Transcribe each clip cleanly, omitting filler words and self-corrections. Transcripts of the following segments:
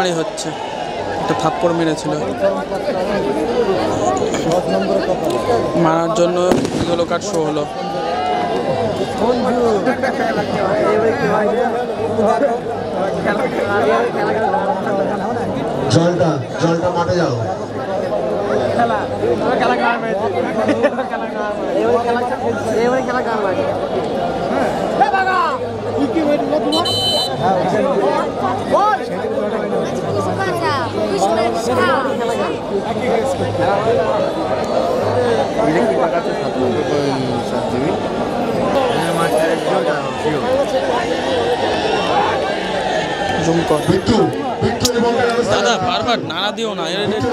মারামারি হচ্ছে, একটা থাপ্পড় মেরেছিল, মারার জন্য ইয়েলো কার্ড শো হলো। জলটা মাঠে যাও। দাদা বারবার নাড়া দিও না,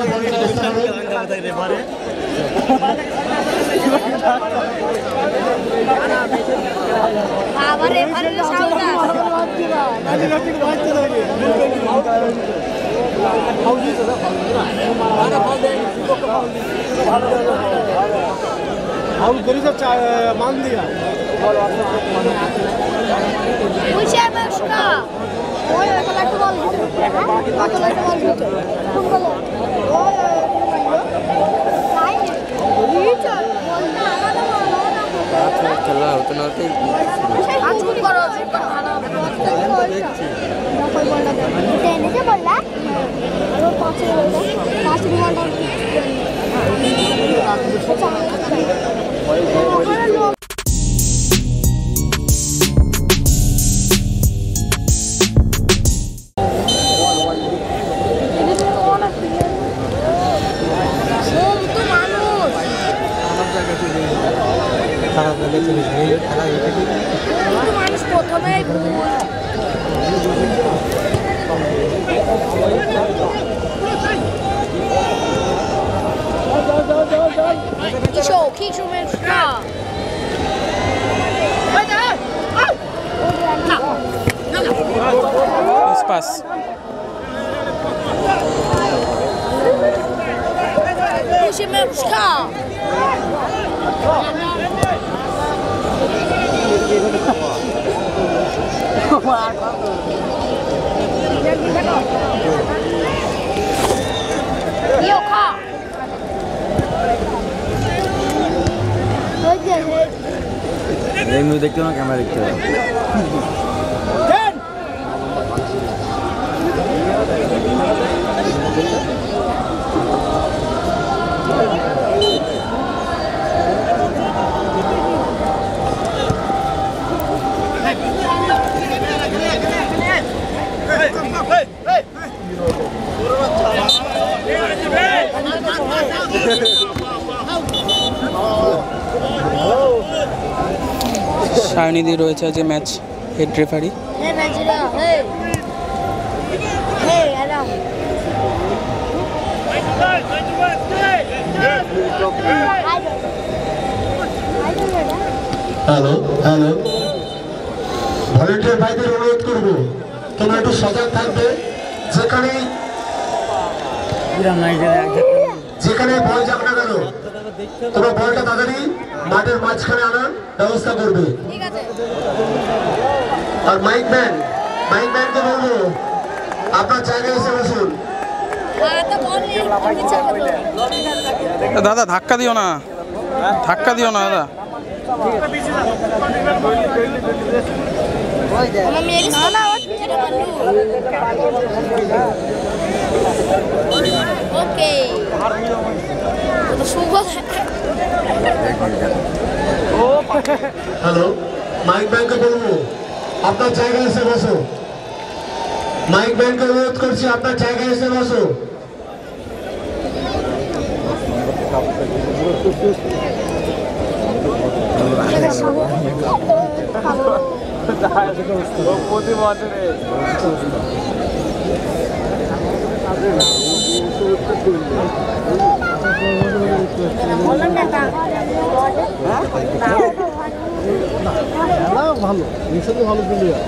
মান দিয়া খেলা হতো না মানুষ প্রথমে পাস দেখতে না ক্যামেরা দেখতে হবে সায়নিধি রয়েছে আজ match head referee. Hello hello, volunteer ভাইদের অনুরোধ করবো তোমরা একটু সজাগ থাকবে। যেখানে বল যাক না কেন, তোমরা বলটা তাড়াতাড়ি মাঠের মাঝখানে আনার ব্যবস্থা করবে। আর মাইকম্যানকে বলবো আপনার জায়গায় এসে বসুন। দাদা ধাক্কা দিও না, ধাক্কা দিও না দাদা। হ্যালো, মাইকম্যানকে বলবো আপনার জায়গায় এসে বসো। মাইকম্যানকে অনুরোধ করছি আপনার জায়গায় এসে বসো। প্রতি বছরে ভালো ভীষণ ভালো প্লেয়ার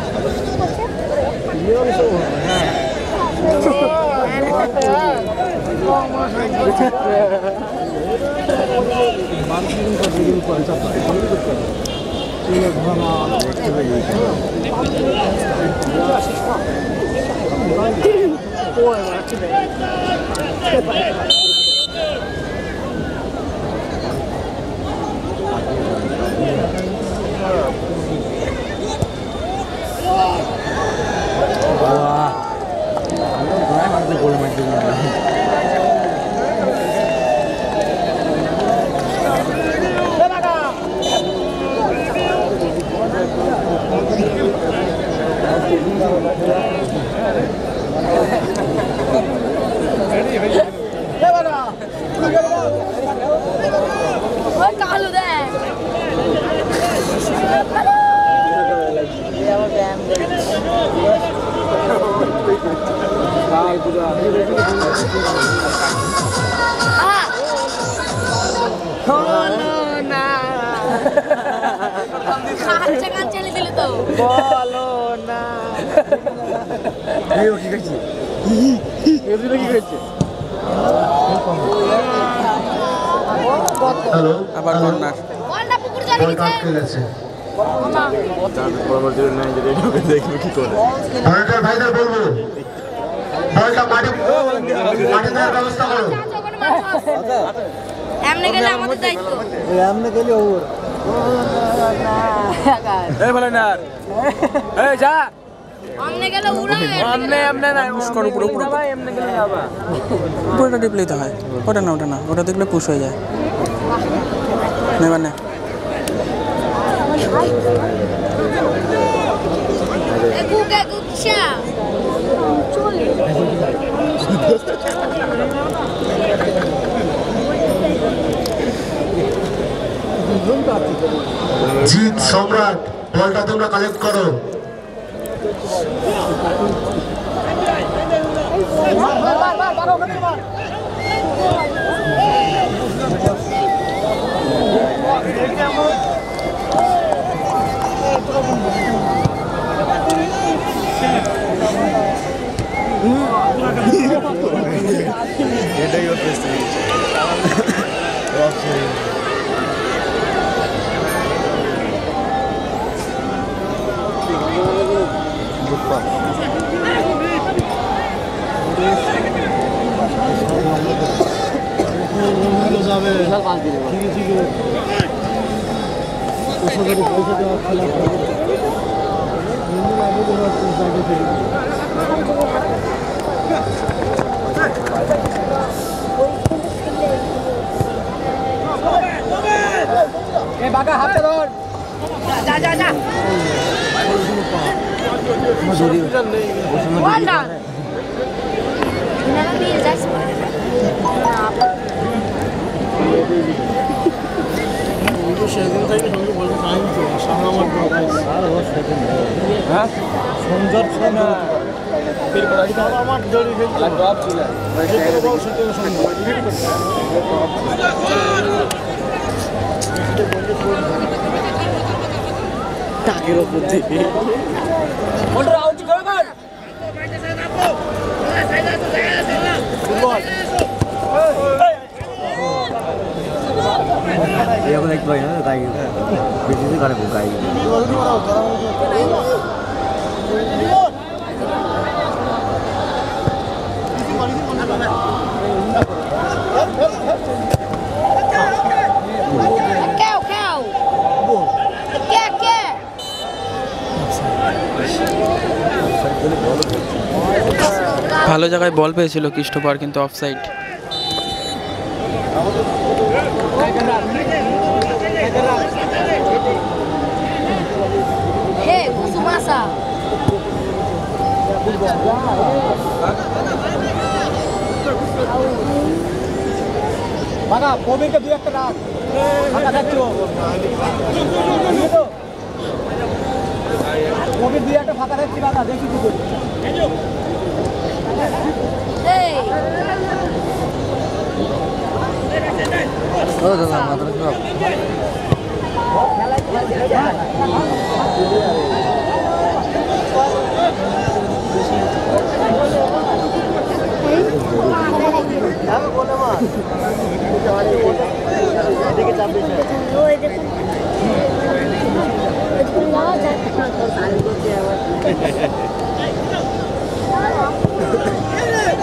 ওই কালু দেখ কাঁচা কাঁচা দিলে তো বলো না এই কি করছিস এগুলো কি করছিস হ্যালো আবার কর্নার। বলটা পুকুর জলে বলটা গেছে আটকে গেছে পরবর্তী নাই যে দেখবো কি করে ভলেন্টিয়ার ভাইদের বলবো বলটা মাঠে দেওয়ার ব্যবস্থা করো। এমনি গেলে আমাদের দায়িত্ব এমনি গেলে ওর এই বলে না এই যা এমনি গেলে উড়াবে এমনে না পুশ করো পুরো পুরো এমনি গেলে যাবা পুরোটা টিপলেই তো হয়। ওটা না ওটা দেখলে পুশ হয়ে যায়। নেবার না গুগে গুচ্ছা চলে জিৎ সম্রাট বলটা তোমরা কালেক্ট করো। এটাই হচ্ছে যাবে ঠিক পয়সা দেওয়া খেলা বাঁকা হাতে ধর যা যা যা বলটা এনারা নিয়ে যাস সেদিন থেকে সঙ্গে বলতে টাইম তো সামনে আমার হ্যাঁ সঞ্জর আমার জড়ি টাকের ওপর থেকে এরকম দেখতে পাই না তাই বেশি করে গাই কেউ কেউ কে কে ভালো জায়গায় বল পেয়েছিল ক্রিস্টোফার কিন্তু অফসাইড। হে কুসুমাসা বাবা প্রবীরকে দুই একটা রাখ ফাঁকা থাকছো প্রবীর দুই একটা ফাঁকা থাকছি বাবা দেখি কি করি এই ও দাদা মাত্র সব ওই দেখুন দেখুন না যায়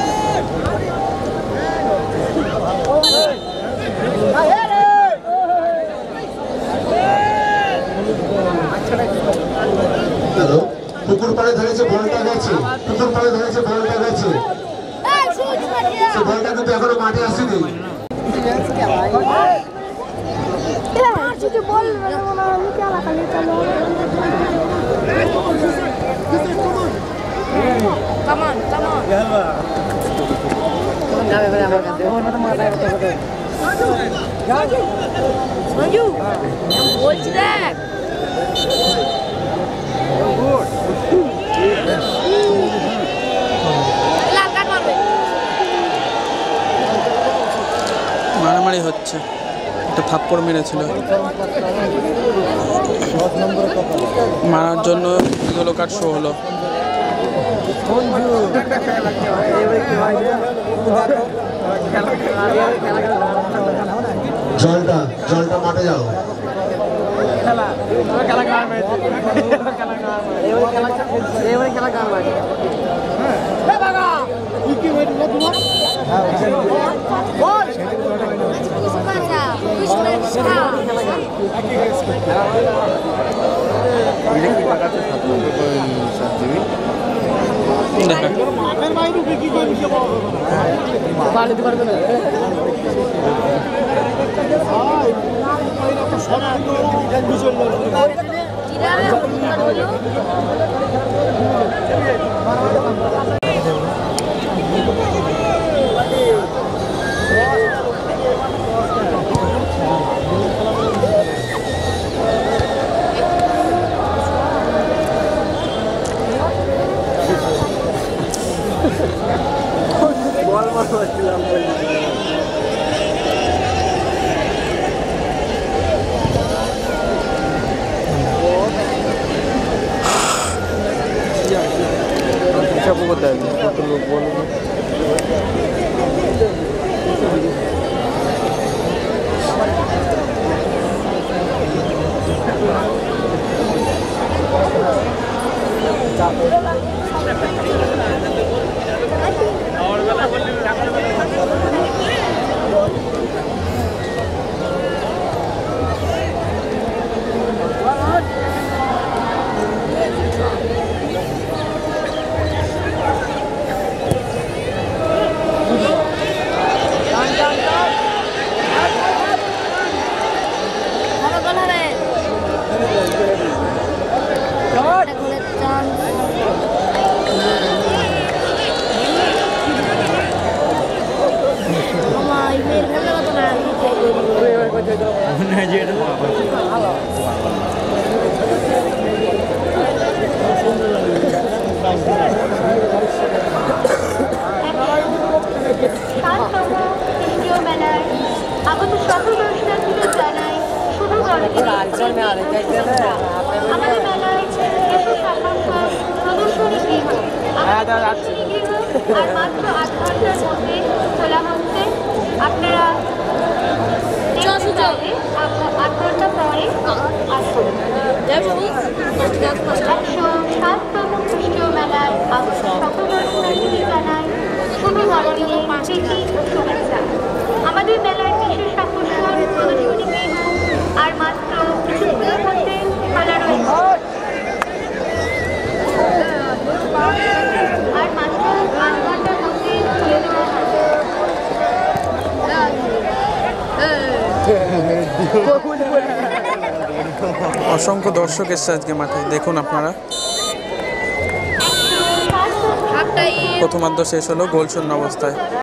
পুকুর পাড়ে ধরেছে, বলটা গেছে, পুকুর পাড়ে ধরেছে, বলটা গেছে, এই শুট মারিয়া সে বলটা কিন্তু এখনো মাঠে আসেনি। যদি বল আমি খেলা খালি চলো কামান কামান সঞ্জু বলছি দেখ লাল কাট মারবে মারামারি হচ্ছে, একটা থাপ্পড় মেরেছিল, মারার জন্য ইয়েলো কার্ড শো হলো। জলটা জলটা মাঠে যাও। মাঠের বাইরে কি করবি পালিতে পারবে না আমাদের সকল দর্শনার্থীদের জানাই শুভ আমাদের মেলায় এসে সাক্ষাৎকার প্রদর্শনী গৃহ আর মাত্র 8 ঘন্টার মধ্যে খোলা হচ্ছে। আপনারা 8 ঘন্টা পরে আসুন। 107তম খ্রিস্টীয় মেলায় সকল দর্শনার্থীদের জানাই শুভ বড়দিনের প্রীতি ও শুভেচ্ছা। আমাদের মেলার বিশেষ আকর্ষণ প্রদর্শনী গৃহ আর মাত্র কিছুক্ষণের মধ্যে খোলা রয়েছে। আর মাত্র 8 ঘন্টার মধ্যে খুলে দেওয়া হবে। অসংখ্য দর্শক এসছে আজকে মাঠে, দেখুন আপনারা। প্রথমার্ধ শেষ হলো গোল শূন্য অবস্থায়।